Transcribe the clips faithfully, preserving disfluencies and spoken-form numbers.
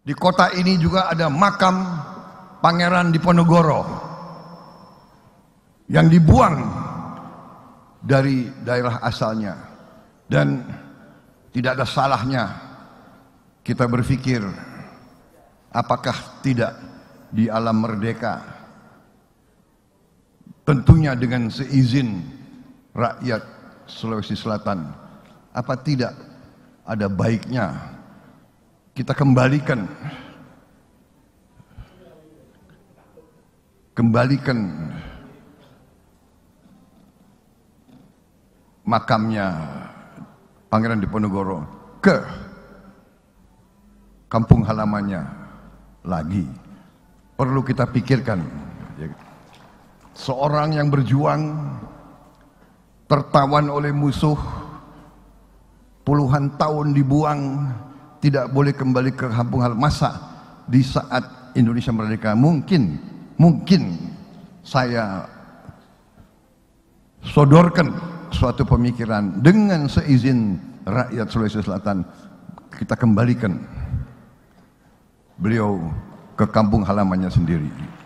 Di kota ini juga ada makam Pangeran Diponegoro yang dibuang dari daerah asalnya, dan tidak ada salahnya kita berpikir apakah tidak di alam merdeka, tentunya dengan seizin rakyat Sulawesi Selatan, apa tidak ada baiknya kita kembalikan kembalikan makamnya Pangeran Diponegoro ke kampung halamannya lagi. Perlu kita pikirkan, seorang yang berjuang tertawan oleh musuh, puluhan tahun dibuang, tidak boleh kembali ke kampung halaman. Masa di saat Indonesia merdeka mungkin mungkin saya sodorkan suatu pemikiran dengan seizin rakyat Sulawesi Selatan, kita kembalikan beliau ke kampung halamannya sendiri.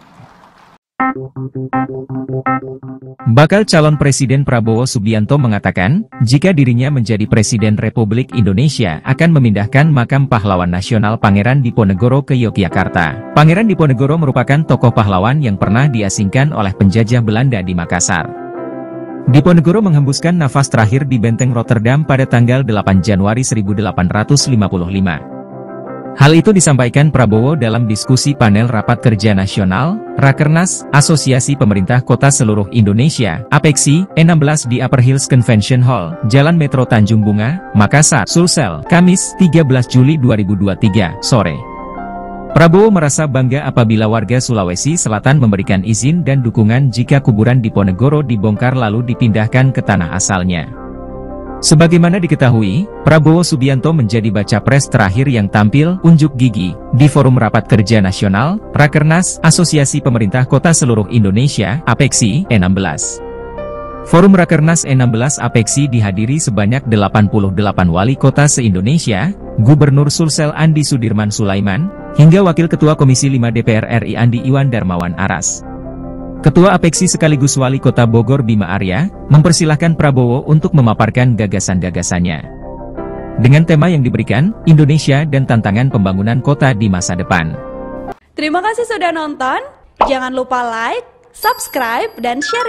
Bakal calon Presiden Prabowo Subianto mengatakan, jika dirinya menjadi Presiden Republik Indonesia akan memindahkan makam pahlawan nasional Pangeran Diponegoro ke Yogyakarta. Pangeran Diponegoro merupakan tokoh pahlawan yang pernah diasingkan oleh penjajah Belanda di Makassar. Diponegoro menghembuskan nafas terakhir di Benteng Rotterdam pada tanggal delapan Januari seribu delapan ratus lima puluh lima. Hal itu disampaikan Prabowo dalam diskusi panel Rapat Kerja Nasional, Rakernas, Asosiasi Pemerintah Kota Seluruh Indonesia, APEKSI, enam belas di Upper Hills Convention Hall, Jalan Metro Tanjung Bunga, Makassar, Sulsel, Kamis, tiga belas Juli dua ribu dua puluh tiga, sore. Prabowo merasa bangga apabila warga Sulawesi Selatan memberikan izin dan dukungan jika kuburan Diponegoro dibongkar lalu dipindahkan ke tanah asalnya. Sebagaimana diketahui, Prabowo Subianto menjadi baca pres terakhir yang tampil unjuk gigi di Forum Rapat Kerja Nasional, Rakernas, Asosiasi Pemerintah Kota Seluruh Indonesia, APEKSI, enam belas. Forum Rakernas enam belas APEKSI dihadiri sebanyak delapan puluh delapan wali kota se-Indonesia, Gubernur Sulsel Andi Sudirman Sulaiman, hingga Wakil Ketua Komisi lima D P R R I Andi Iwan Darmawan Aras. Ketua APEKSI sekaligus Wali Kota Bogor Bima Arya, mempersilahkan Prabowo untuk memaparkan gagasan-gagasannya. Dengan tema yang diberikan, Indonesia dan Tantangan Pembangunan Kota di Masa Depan. Terima kasih sudah nonton, jangan lupa like, subscribe, dan share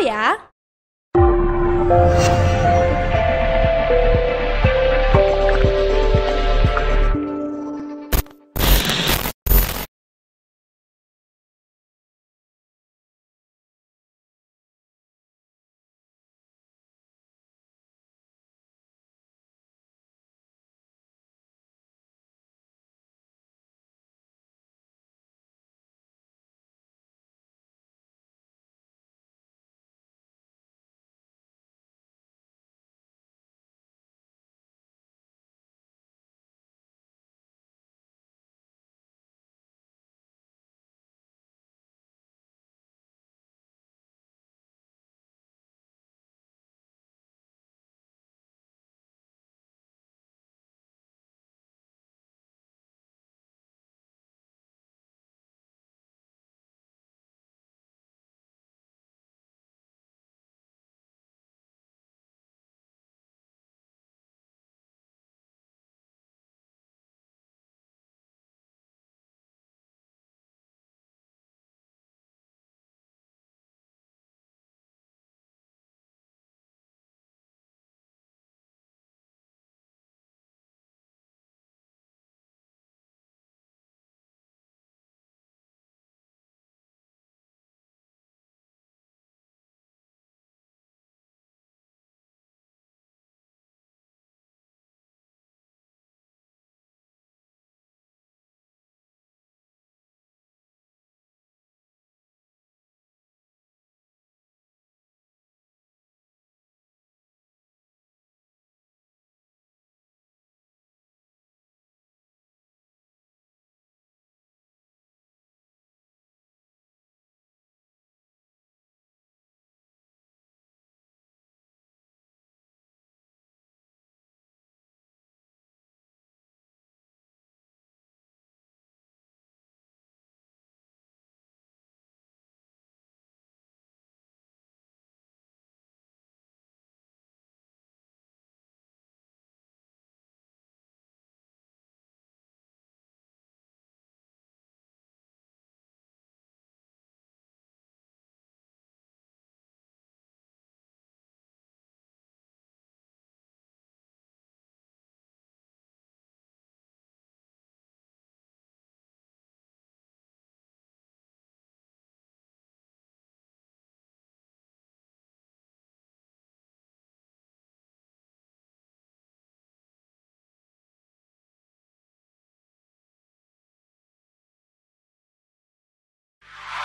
ya!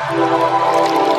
Bye.